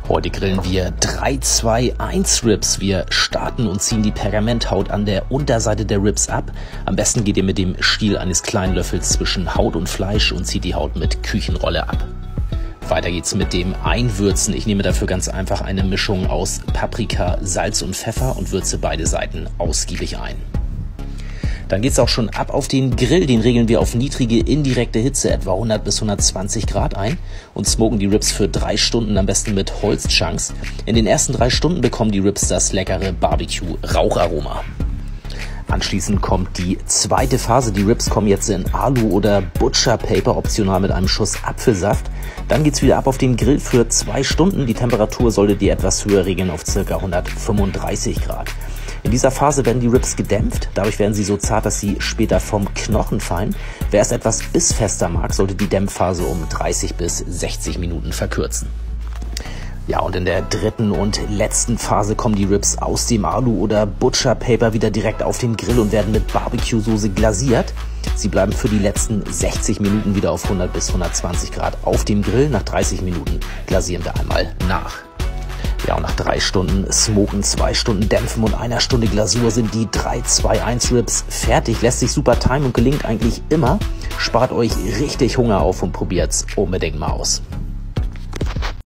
Heute grillen wir 3-2-1 Ribs. Wir starten und ziehen die Pergamenthaut an der Unterseite der Ribs ab. Am besten geht ihr mit dem Stiel eines kleinen Löffels zwischen Haut und Fleisch und zieht die Haut mit Küchenrolle ab. Weiter geht's mit dem Einwürzen. Ich nehme dafür ganz einfach eine Mischung aus Paprika, Salz und Pfeffer und würze beide Seiten ausgiebig ein. Dann geht's auch schon ab auf den Grill. Den regeln wir auf niedrige indirekte Hitze, etwa 100 bis 120 Grad ein und smoken die Ribs für 3 Stunden, am besten mit Holzchunks. In den ersten 3 Stunden bekommen die Ribs das leckere Barbecue-Raucharoma. Anschließend kommt die zweite Phase. Die Ribs kommen jetzt in Alu oder Butcher Paper, optional mit einem Schuss Apfelsaft. Dann geht's wieder ab auf den Grill für 2 Stunden. Die Temperatur solltet ihr etwas höher regeln auf ca. 135 Grad. In dieser Phase werden die Ribs gedämpft, dadurch werden sie so zart, dass sie später vom Knochen fallen. Wer es etwas bissfester mag, sollte die Dämpfphase um 30 bis 60 Minuten verkürzen. Ja, und in der dritten und letzten Phase kommen die Ribs aus dem Alu oder Butcher Paper wieder direkt auf den Grill und werden mit Barbecue-Soße glasiert. Sie bleiben für die letzten 60 Minuten wieder auf 100 bis 120 Grad auf dem Grill. Nach 30 Minuten glasieren wir einmal nach. Ja, und nach 3 Stunden Smoken, 2 Stunden Dämpfen und 1 Stunde Glasur sind die 3-2-1 Ribs fertig. Lässt sich super timen und gelingt eigentlich immer. Spart euch richtig Hunger auf und probiert's unbedingt mal aus.